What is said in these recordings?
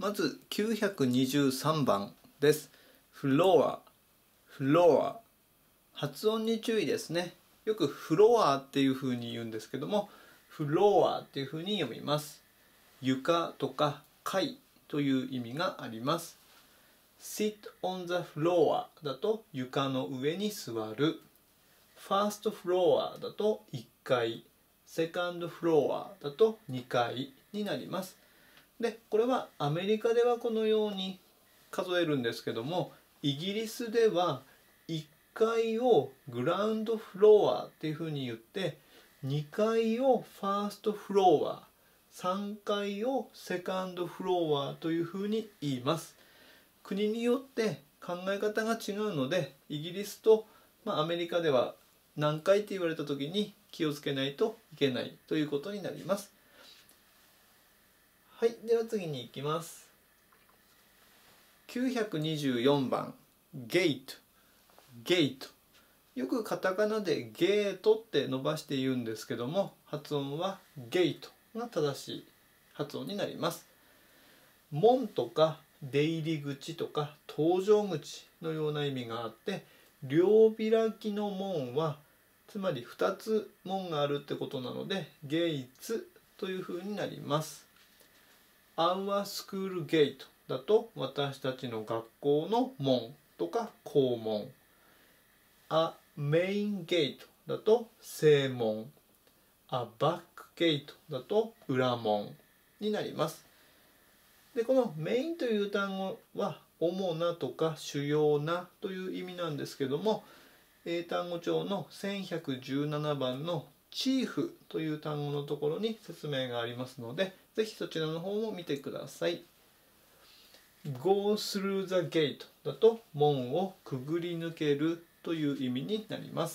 まず923番です。フロア、フロア。発音に注意ですね。よくフロアっていう風に言うんですけども、フロアっていう風に読みます。床とか階という意味があります。sit on the floor だと床の上に座る。first floor だと1階。second floor だと2階になります。で、これはアメリカではこのように数えるんですけども、イギリスでは1階をグラウンドフロアっていうふうに言って、2階をファーストフロア、3階をセカンドフロアというふうに言います。国によって考え方が違うので、イギリスと、アメリカでは何階って言われた時に気をつけないといけないということになります。はい、では次に行きます。924番、ゲート、ゲート。よくカタカナでゲートって伸ばして言うんですけども、発音はゲートが正しい発音になります。門とか出入り口とか搭乗口のような意味があって、両開きの門はつまり2つ門があるってことなので、ゲイツというふうになります。Our school gate だと私たちの学校の門とか校門。A main gate だと正門。A back gate だと裏門になります。で、このメインという単語は主なとか主要なという意味なんですけども、英単語帳の1117番のチーフという単語のところに説明がありますので、ぜひそちらの方も見てください。Go through the gate だと門をくぐり抜けるという意味になります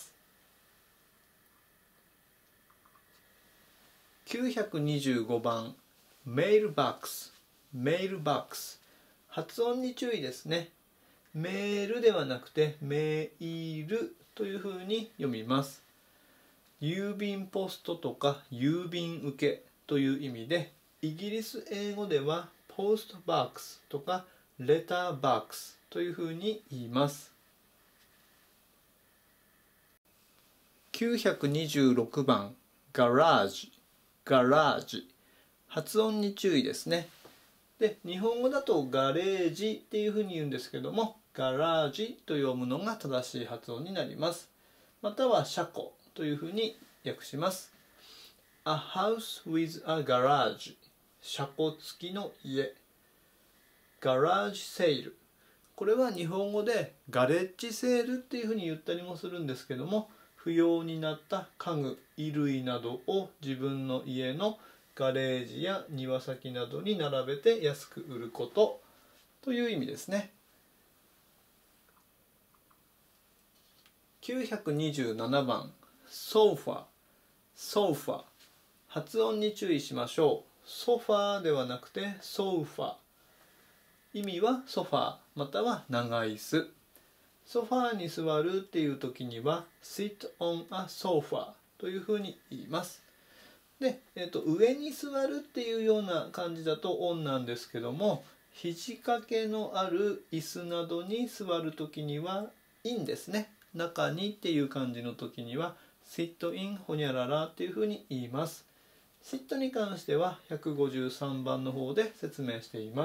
。925番メールバックス、メールバックス。発音に注意ですね。メールではなくてメールというふうに読みます。郵便ポストとか郵便受けという意味で、イギリス英語ではポストバックスとかレターバックスというふうに言います。926番ガラージ、ガラージ。発音に注意ですね。で、日本語だとガレージっていうふうに言うんですけども、ガラージと読むのが正しい発音になります。または車庫というふうに訳します。A house with a garage。車庫付きの家。ガラージセール。これは日本語でガレッジセールっていうふうに言ったりもするんですけども、不要になった家具、衣類などを自分の家のガレージや庭先などに並べて安く売ることという意味ですね。927番ソファ、ソファ。発音に注意しましょう。ソファーではなくてソファ。意味はソファーまたは長椅子。ソファーに座るっていう時には sit on a sofa というふうに言います。で、上に座るっていうような感じだとオンなんですけども、肘掛けのある椅子などに座る時にはインですね。中にっていう感じの時には sit in ほにゃららっていうふうに言います。sit に関しては153番の方で説明しています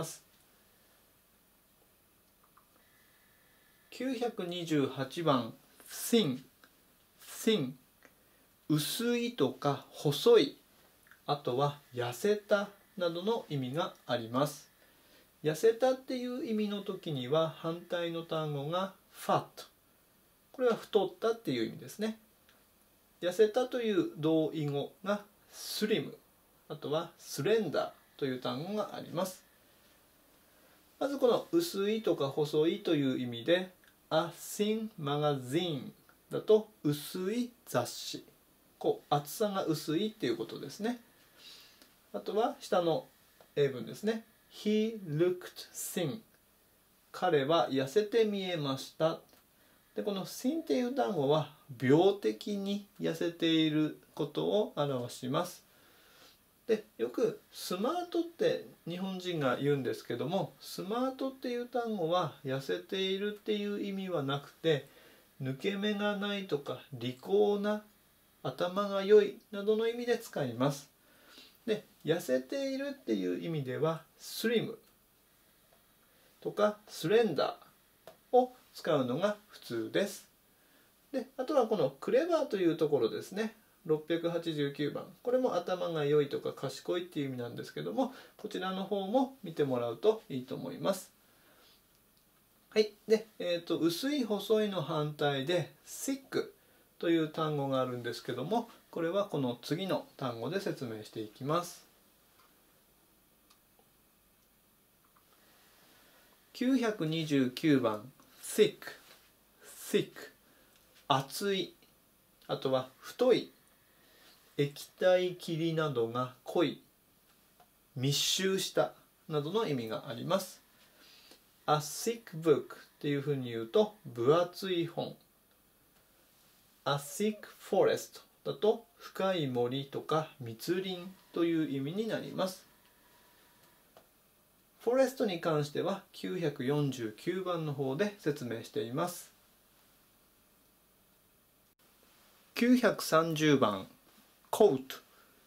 。928番 thin、thin。薄いとか細い、あとは痩せたなどの意味があります。痩せたっていう意味の時には反対の単語が fat。これは太ったっていう意味ですね。痩せたという同義語が slim、あとは slender という単語があります。まずこの薄いとか細いという意味で a thin magazine だと薄い雑誌。厚さが薄いっていうことですね。あとは下の英文ですね。He looked thin。彼は痩せて見えました。で、この thin っていう単語は病的に痩せていることを表します。 でよくスマートって日本人が言うんですけども、スマートっていう単語は痩せているっていう意味はなくて、抜け目がないとか利口な、頭が良いなどの意味で使います。で痩せているっていう意味ではスリムとかスレンダーを使うのが普通です。であとはこのクレバーというところですね。689番、これも頭が良いとか賢いっていう意味なんですけども、こちらの方も見てもらうといいと思います。はい。で、薄い細いの反対で thick という単語があるんですけども、これはこの次の単語で説明していきます。929番 thick、 厚い、あとは太い、液体霧などが濃い、密集したなどの意味があります。A thick book っていうふうに言うと分厚い本。A thick forest だと深い森とか密林という意味になります。フォレストに関しては949番の方で説明しています。930番 coat、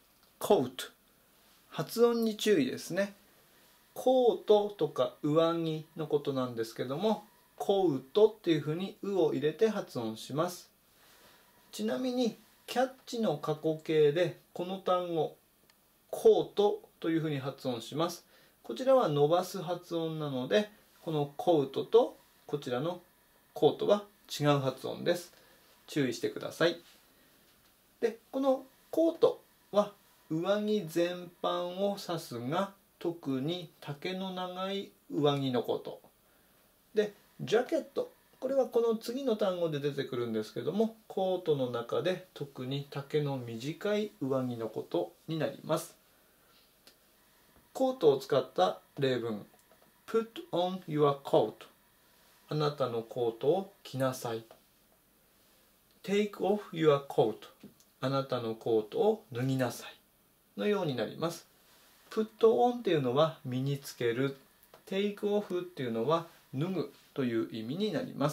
発音に注意ですね。コートとか上着のことなんですけども、コウトっていうふうにうを入れて発音します。ちなみにキャッチの過去形でこの単語コートというふうに発音します。こちらは伸ばす発音なので、このコウトとこちらのコートは違う発音です。注意してください。でこのコートは上着全般を指すが、特に丈の長い上着のことで、ジャケット、これはこの次の単語で出てくるんですけども、コートの中で特に丈の短い上着のことになります。コートを使った例文 Put on your coat、 あなたのコートを着なさい。 Take off your coat、 あなたのコートを脱ぎなさいのようになります。Put on っていうのは身につける、Take off っていうのは脱ぐという意味になります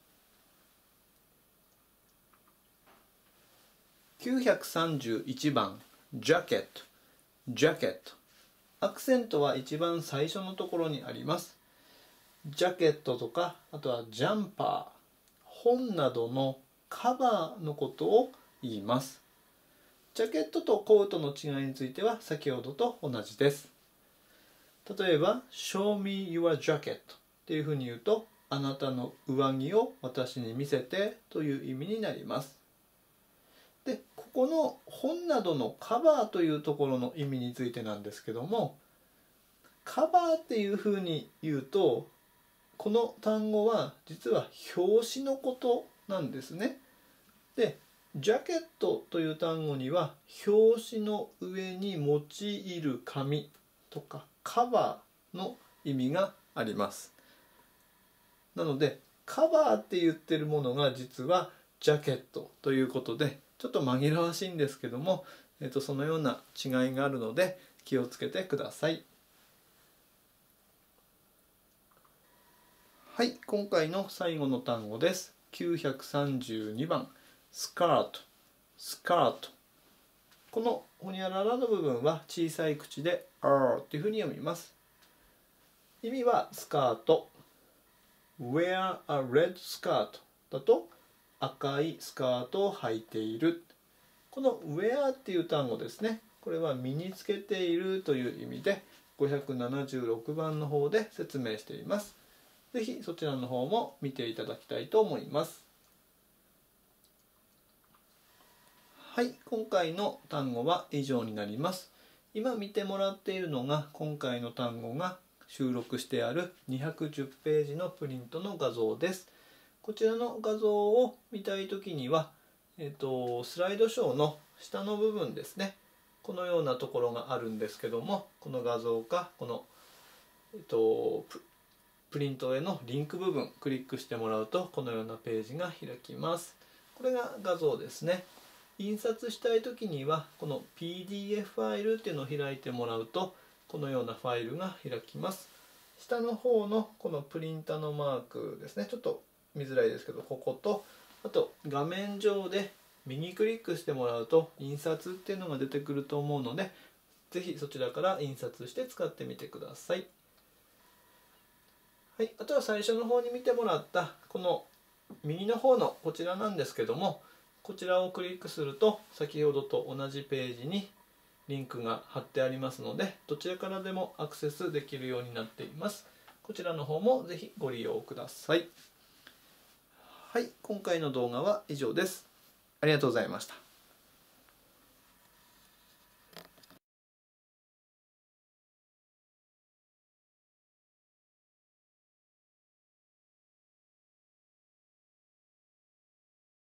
。931番 Jacket、 アクセントは一番最初のところにあります。ジャケットとか、あとはジャンパー、本などのカバーのことを言います。ジャケットとコートの違いについては先ほどと同じです。例えば Show me your jacket っていうふうに言うと、あなたの上着を私に見せてという意味になります。でここの本などのカバーというところの意味についてなんですけども、カバーっていうふうに言うと、この単語は実は表紙のことなんですね。でジャケットという単語には表紙の上に用いる紙とかカバーの意味があります。なのでカバーって言ってるものが実はジャケットということで、ちょっと紛らわしいんですけども、そのような違いがあるので気をつけてください。はい、今回の最後の単語です。932番スカート。このホニャララの部分は小さい口で R というふうに読みます。意味はスカート。Wear a red skirt だと赤いスカートを履いている。この wear っていう単語ですね。これは身につけているという意味で576番の方で説明しています。ぜひそちらの方も見ていただきたいと思います。はい、今回の単語は以上になります。今見てもらっているのが今回の単語が収録してある210ページのプリントの画像です。こちらの画像を見たいときには、スライドショーの下の部分ですね。このようなところがあるんですけども、この画像かこの、プリントへのリンク部分クリックしてもらうとこのようなページが開きます。これが画像ですね。 印刷したい時にはこの PDF ファイルっていうのを開いてもらうとこのようなファイルが開きます。下の方のこのプリンタのマークですね、ちょっと見づらいですけど、こことあと画面上で右クリックしてもらうと印刷っていうのが出てくると思うので、ぜひそちらから印刷して使ってみてください。はい、あとは最初の方に見てもらったこの右の方のこちらなんですけども、こちらをクリックすると先ほどと同じページにリンクが貼ってありますので、どちらからでもアクセスできるようになっています。こちらの方もぜひご利用ください。はい、今回の動画は以上です。ありがとうございました。